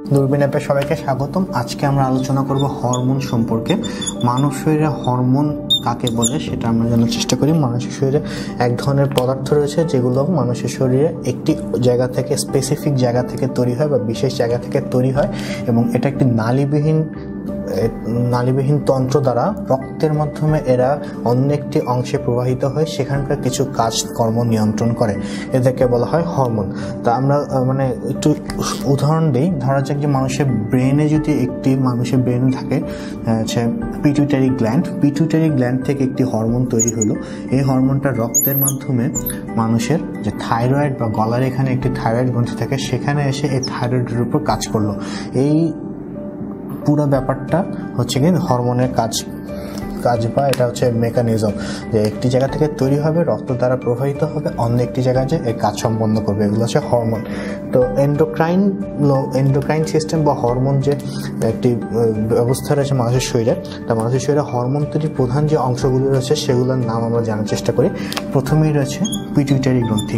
দূরবীন অ্যাপে সবাইকে স্বাগতম। আজকে আমরা আলোচনা করব হরমোন সম্পর্কে। মানব শরীরে হরমোন কাকে বলে সেটা আমরা জানার চেষ্টা করি। মানুষের শরীরে এক ধরনের পদার্থ রয়েছে যেগুলো মানুষের শরীরে একটি জায়গা থেকে, স্পেসিফিক জায়গা থেকে তৈরি হয় বা বিশেষ জায়গা থেকে তৈরি হয়, এবং এটা একটি নালীবিহীন তন্ত্র দ্বারা রক্তের মাধ্যমে এরা অন্য একটি অংশে প্রবাহিত হয়, সেখানকার কিছু কাজকর্ম নিয়ন্ত্রণ করে, এদেরকে বলা হয় হরমোন। তা আমরা একটু উদাহরণ দিই। ধরা যাক যে মানুষের ব্রেনে থাকে পিটুইটারি গ্ল্যান্ড থেকে একটি হরমোন তৈরি হলো। এই হরমোনটা রক্তের মাধ্যমে মানুষের যে থাইরয়েড বা গলার এখানে একটি থাইরয়েড গ্রন্থি থাকে, সেখানে এসে এই থাইরয়েডের উপর কাজ করলো। এই পুরো ব্যাপারটা হচ্ছে কি হরমোনের কাজ বা এটা হচ্ছে মেকানিজম, যে একটি জায়গা থেকে তৈরি হবে, রক্ত দ্বারা প্রবাহিত হবে, অন্য একটি জায়গায় যে এই কাজ সম্পন্ন করবে, এগুলো হচ্ছে হরমোন। তো এন্ডোক্রাইন সিস্টেম বা হরমোন যে একটি ব্যবস্থা রয়েছে মানুষের শরীরে, তা মানুষের শরীরে হরমোন তৈরির প্রধান যে অংশগুলো রয়েছে সেগুলোর নাম আমরা জানার চেষ্টা করি। প্রথমেই রয়েছে পিটুইটারি গ্রন্থি,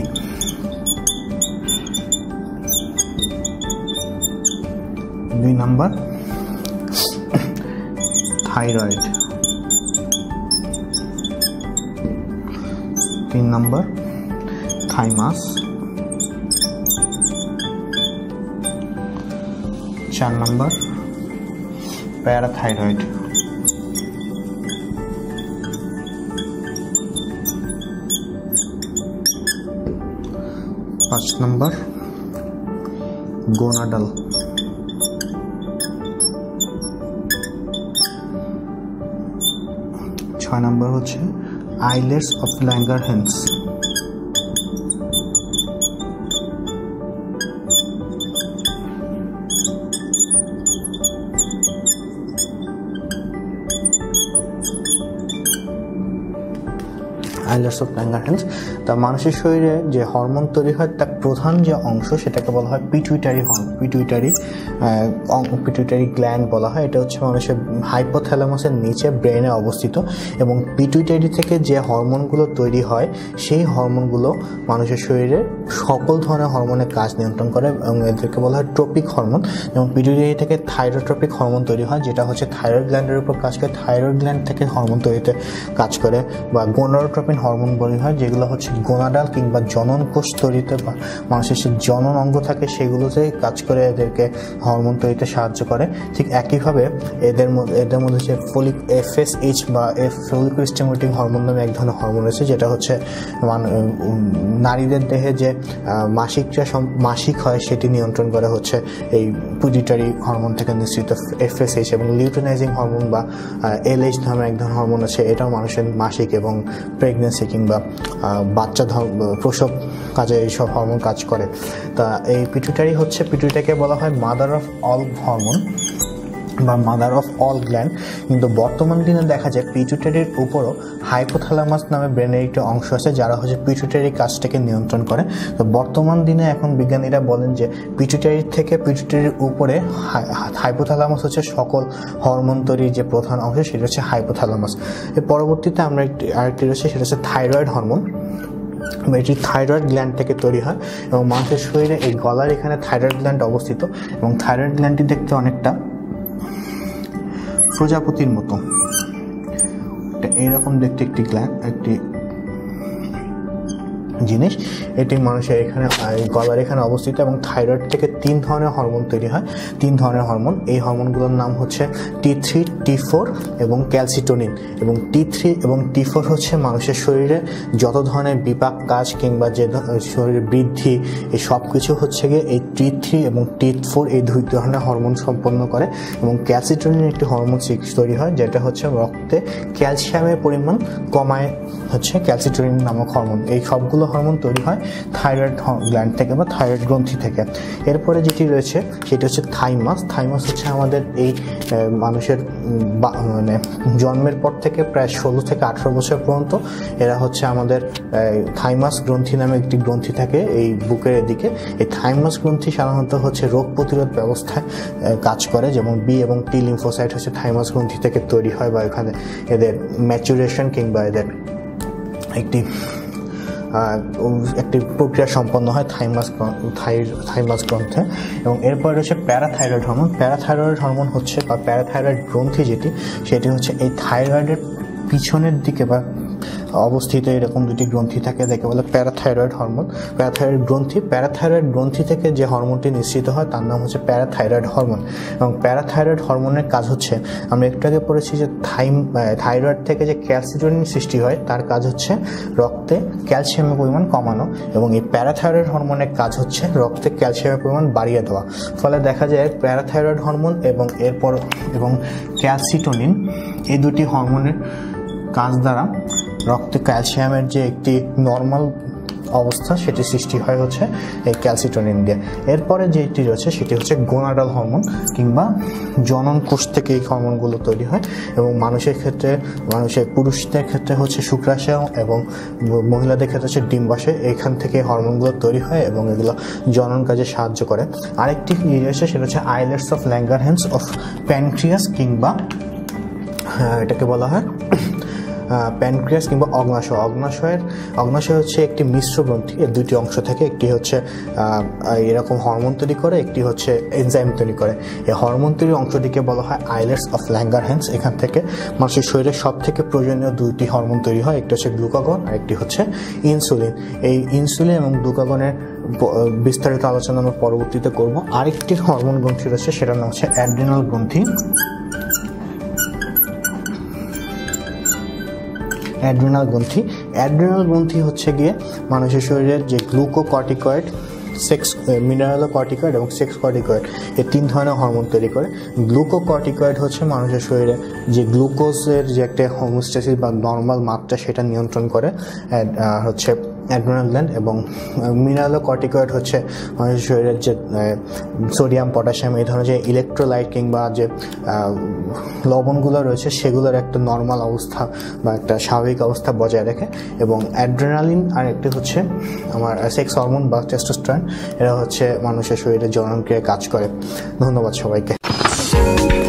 দুই নাম্বার থাইরয়েড, তিন নম্বর থাইমাস, চার নম্বর প্যারাথাইরয়েড, পাঁচ নম্বর গোনাডাল, ছয় নম্বর হচ্ছে আইলেটস অফ ল্যাঙ্গারহ্যান্স, তা মানুষের শরীরে যে হরমোন তৈরি হয় তার প্রধান যে অংশ সেটাকে বলা হয় পিটুইটারি গ্ল্যান্ড বলা হয়। এটা হচ্ছে মানুষের হাইপোথ্যালামাসের নিচে ব্রেনে অবস্থিত, এবং পিটুইটারি থেকে যে হরমোনগুলো তৈরি হয় সেই হরমোনগুলো মানুষের শরীরে সকল ধরনের হরমোনের কাজ নিয়ন্ত্রণ করে, এবং এদেরকে বলা হয় ট্রপিক হরমোন। যেমন পিটুইটারি থেকে থাইরোট্রপিক হরমোন তৈরি হয়, যেটা হচ্ছে থাইরয়েড গ্ল্যান্ডের উপর কাজ করে, থাইরয়েড গ্ল্যান্ড থেকে হরমোন তৈরিতে কাজ করে, বা গোনাডোট্রপিন হরমোন বলি হয়, যেগুলো হচ্ছে গোনাডাল কিংবা জনন কোষ তৈরিতে বা মানুষের যে জনন অঙ্গ থাকে সেগুলোতে কাজ করে, এদেরকে হরমোন তৈরিতে সাহায্য করে। ঠিক একইভাবে এদের মধ্যে যে FSH বা ফলিকুলার স্টিমুলেটিং হরমোন নামে এক ধরনের হরমোন রয়েছে, যেটা হচ্ছে নারীদের দেহে যে মাসিক হয় সেটি নিয়ন্ত্রণ করে হচ্ছে এই পিটুইটারি হরমোন থেকে নিঃসৃত FSH, এবং লিউটেনাইজিং হরমোন বা LH নামে এক ধরনের হরমোন আছে, এটাও মানুষের মাসিক এবং প্রেগনেন্সি কিংবা বাচ্চা প্রসব কাজে এইসব হরমোন কাজ করে। তা এই পিটুইটারিকে বলা হয় মাদার অফ অল হরমোন বা মাদার অফ অল গ্ল্যান্ড। কিন্তু বর্তমান দিনে দেখা যায় পিটুইটারির উপরও হাইপোথ্যালামাস নামে ব্রেনের একটি অংশ আছে, যারা হচ্ছে পিটুইটারির কাজটাকে নিয়ন্ত্রণ করে। তো বর্তমান দিনে এখন বিজ্ঞানীরা বলেন যে পিটুইটারির উপরে হাইপোথ্যালামাস হচ্ছে সকল হরমোন তৈরির যে প্রধান অংশ, সেটা হচ্ছে হাইপোথ্যালামাস। এর পরবর্তীতে আমরা আরেকটি রয়েছে, সেটা হচ্ছে থাইরয়েড হরমোন। এটি থাইরয়েড গ্ল্যান্ড থেকে তৈরি হয়, এবং মানুষের শরীরে এই গলার এখানে থাইরয়েড গ্ল্যান্ড অবস্থিত, এবং থাইরয়েড গ্ল্যান্ডটি দেখতে অনেকটা প্রজাপতির মতো, এইরকম দেখতে একটি জিনিস। এটি মানুষের এখানে গলার এখানে অবস্থিত, এবং থাইরয়েড থেকে তিন ধরনের হরমোন তৈরি হয়। এই হরমোনগুলোর নাম হচ্ছে T3, T4 এবং ক্যালসিটোনিন। এবং T3 এবং T4 হচ্ছে মানুষের শরীরে যত ধরনের বিপাক কাজ কিংবা যে শরীরের বৃদ্ধি, এই সব কিছু হচ্ছে গিয়ে এই T3 এবং T4 এই দুই ধরনের হরমোন সম্পন্ন করে। এবং ক্যালসিটোনিন একটি হরমোন তৈরি হয়, যেটা হচ্ছে রক্তে ক্যালসিয়ামের পরিমাণ কমায়, হচ্ছে ক্যালসিটোনিন নামক হরমোন। এই সবগুলো হরমোন তৈরি হয় থাইরয়েড গ্ল্যান্ড থেকে বা থাইরয়েড গ্রন্থি থেকে। এরপরে যেটি রয়েছে সেটি হচ্ছে থাইমাস হচ্ছে আমাদের এই মানুষের জন্মের পর থেকে প্রায় 16 থেকে 18 বছর পর্যন্ত এরা হচ্ছে আমাদের থাইমাস গ্রন্থি নামে একটি গ্রন্থি থাকে এই বুকের এদিকে। এই থাইমাস গ্রন্থি সাধারণত হচ্ছে রোগ প্রতিরোধ ব্যবস্থায় কাজ করে, যেমন বি এবং টি লিম্ফোসাইট হচ্ছে থাইমাস গ্রন্থি থেকে তৈরি হয়, বা এখানে এদের ম্যাচুরেশন কিংবা এদের একটি একটি প্রক্রিয়া সম্পন্ন হয় থাইমাস গ্রন্থে। এবং এরপরে রয়েছে প্যারাথাইরয়েড হরমোন। প্যারাথাইরয়েড হরমোন হচ্ছে বা প্যারাথাইরয়েড গ্রন্থি সেটি হচ্ছে এই থাইরয়েডের পিছনের দিকে বা অবস্থিত এরকম দুটি গ্রন্থি থাকে, যাকে বলে প্যারাথাইরয়েড হরমোন। প্যারাথাইরয়েড গ্রন্থি থেকে যে হরমোনটি নিঃসৃত হয় তার নাম হচ্ছে প্যারাথাইরয়েড হরমোন। এবং প্যারাথাইরয়েড হরমোনের কাজ হচ্ছে, আমরা একটু আগে পড়েছি যে থাইরয়েড থেকে যে ক্যালসিটোনিন সৃষ্টি হয় তার কাজ হচ্ছে রক্তে ক্যালসিয়ামের পরিমাণ কমানো, এবং এই প্যারাথাইরয়েড হরমোনের কাজ হচ্ছে রক্তে ক্যালসিয়ামের পরিমাণ বাড়িয়ে দেওয়া। ফলে দেখা যায় প্যারাথাইরয়েড হরমোন এবং ক্যালসিটোনিন এই দুটি হরমোনের কাজ দ্বারা রক্তে ক্যালসিয়ামের যে একটি নর্মাল অবস্থা সেটি সৃষ্টি হয় হচ্ছে এই ক্যালসিটোনিন দিয়ে। এরপরে যেটি রয়েছে সেটি হচ্ছে গোনাডাল হরমোন, কিংবা জনন কোষ থেকে এই হরমোনগুলো তৈরি হয়। এবং পুরুষদের ক্ষেত্রে হচ্ছে শুক্রাশয় এবং মহিলাদের ক্ষেত্রে হচ্ছে ডিম্বাশয়, এখান থেকে হরমোনগুলো তৈরি হয় এবং এগুলো জনন কাজে সাহায্য করে। আরেকটি রয়েছে সেটা হচ্ছে islets of Langerhans of pancreas, কিংবা এটাকে বলা হয় প্যানক্রিয়াস কিংবা অগ্নাশয়। অগ্নাশয় হচ্ছে একটি মিশ্র গ্রন্থি। এর দুটি অংশ থেকে, একটি হচ্ছে এরকম হরমোন তৈরি করে, একটি হচ্ছে এনজাইম তৈরি করে। এই হরমোন তৈরির অংশটিকে বলা হয় আইলেটস অফ ল্যাঙ্গারহ্যান্স। এখান থেকে মানুষের শরীরে সব থেকে প্রয়োজনীয় দুইটি হরমোন তৈরি হয়, একটি হচ্ছে গ্লুকাগন আর একটি হচ্ছে ইনসুলিন। এই ইনসুলিন এবং গ্লুকাগনের বিস্তারিত আলোচনা আমরা পরবর্তীতে করব। আরেকটি হরমোন গ্রন্থি রয়েছে, সেটার নাম হচ্ছে অ্যাড্রিনাল গ্রন্থি। অ্যাড্রিনাল গ্রন্থি হচ্ছে গিয়ে মানুষের শরীরের যে গ্লুকোকর্টিকয়েড, মিনারেলোকর্টিকয়েড এবং সেক্স কর্টিকয়েড, এই তিন ধরনের হরমোন তৈরি করে। গ্লুকোকর্টিকয়েড হচ্ছে মানুষের শরীরে যে গ্লুকোজের যে একটা হোমোস্ট্যাসিস বা নর্মাল মাত্রা সেটা নিয়ন্ত্রণ করে হচ্ছে অ্যাড্রিনাল গ্ল্যান্ড। এবং মিনারেলোকর্টিকয়েড হচ্ছে মানুষের শরীরের যে সোডিয়াম, পটাশিয়াম এই ধরনের যে ইলেকট্রোলাইট কিংবা যে লবণগুলো রয়েছে সেগুলোর একটা নর্মাল অবস্থা বা একটা স্বাভাবিক অবস্থা বজায় রাখে। এবং অ্যাড্রেনালিন আর একটি হচ্ছে আমার সেক্স হরমোন বা টেস্টোস্টেরন, এরা হচ্ছে মানুষের শরীরে জনন ক্রিয়ায় কাজ করে। ধন্যবাদ সবাইকে।